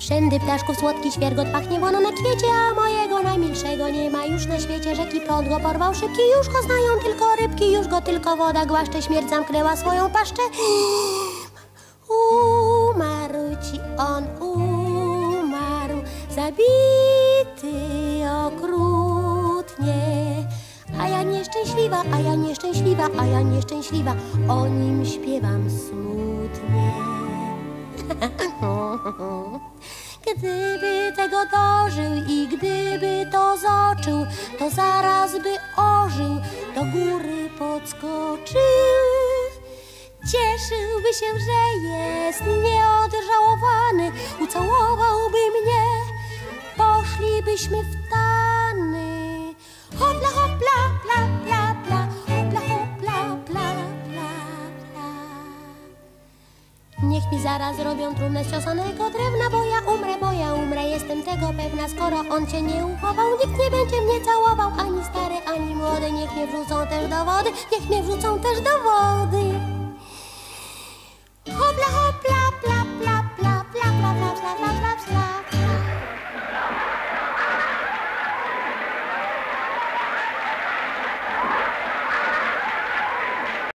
Wszędy ptaszków słodki świergot, pachnie wono na kwiecie, a mojego najmilszego nie ma już na świecie. Rzeki prąd go porwał szybki, już go znają tylko rybki, już go tylko woda głaszcze. Śmierć zamknęła swoją paszczę. Umarł ci on, umarł, zabity okrutnie. A ja nieszczęśliwa, a ja nieszczęśliwa, a ja nieszczęśliwa, o nim śpiewam smutnie. Gdyby tego dożył i gdyby to zoczył, to zaraz by ożył, do góry podskoczył. Cieszyłby się, że jest nieodżałowany, ucałowałby mnie, poszlibyśmy w tany. Hopla, hopla, pla, pla, pla, hopla, hopla, pla, pla, pla. Niech mi zaraz zrobią trumnę z ciosanego drewna, bo ja umrę, jestem tego pewna. Skoro on cię nie uchował, nikt nie będzie mnie całował, ani stary, ani młody. Niech mnie wrzucą też do wody, niech mnie wrzucą też do wody.